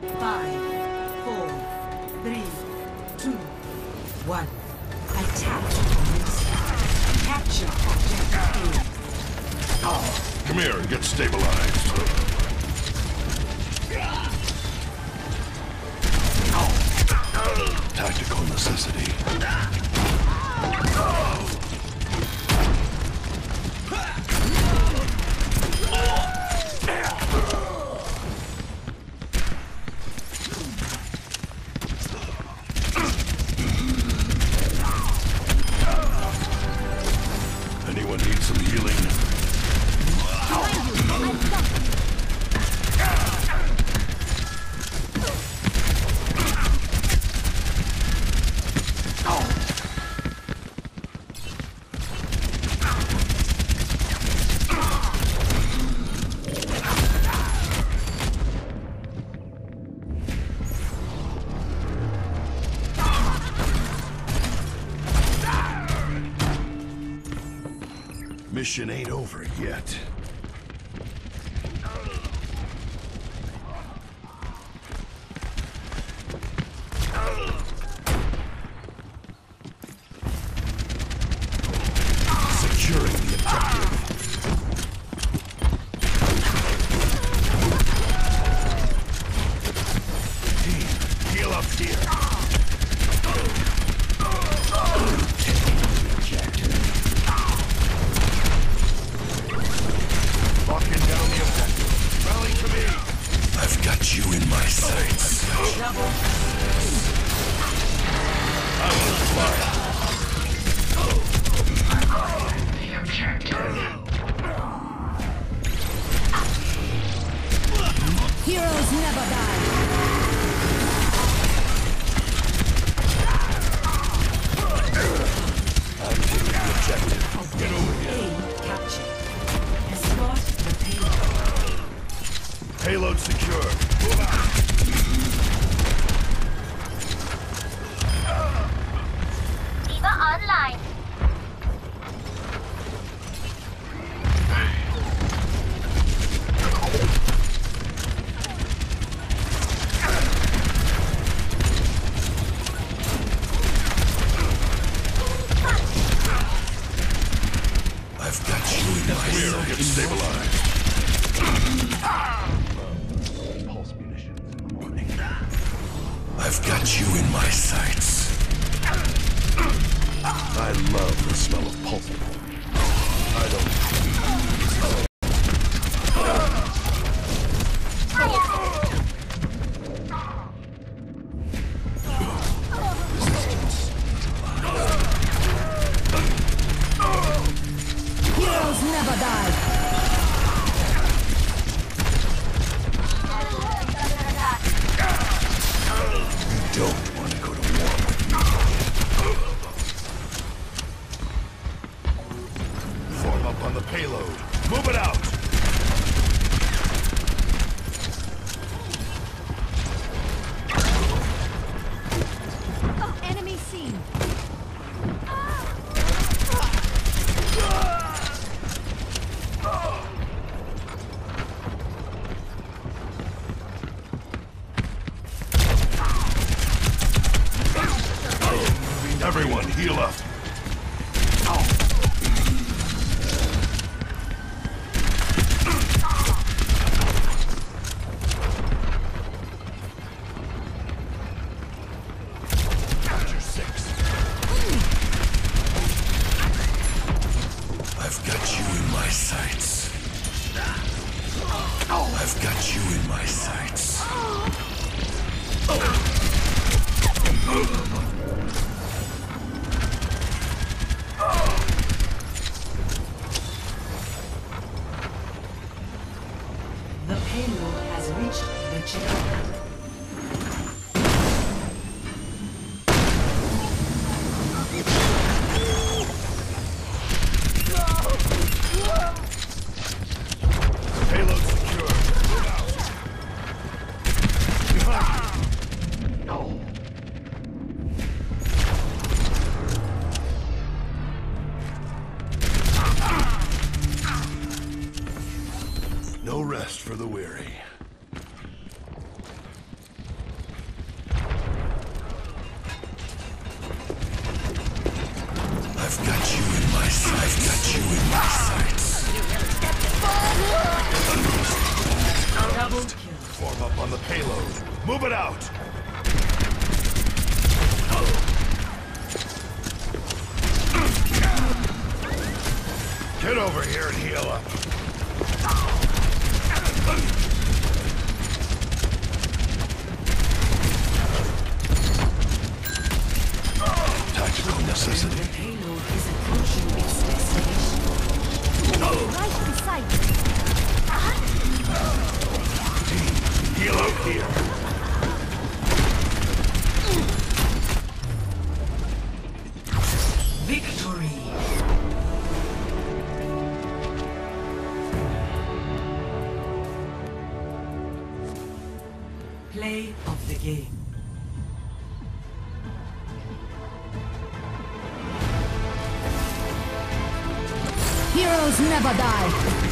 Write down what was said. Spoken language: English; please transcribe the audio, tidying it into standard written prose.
5, 4, 3, 2, 1. Attack. Capture objective A. Come here and get stabilized. Tactical necessity. Anyone need some healing? Mission ain't over yet. Securing the objective. Team, heal up here. I've got you in my sights. I will fly. The objective. Heroes never die. I'm taking the objective. Get over here. A captured. Escort the payload. Payload secure. Move out. Diva online. I've got you in my sights. Get stabilized. Pulse munitions warning. I've got you in my sights. I love the smell of pulse. I don't. Heroes never die. Don't want to go to war with me. Form up on the payload. Move it out. Enemy seen. Everyone, heal up. Capture 6. I've got you in my sights. I've got you in my sights. The payload has reached the chip. Payload secure. Move out. Behind you. No rest for the weary. my sights. Double kill. Form up on the payload. Move it out. Get over here and heal up. Tactical necessity. The payload is approaching its destination. Right beside you. Heal up here. Victory. Play of the game. Heroes never die.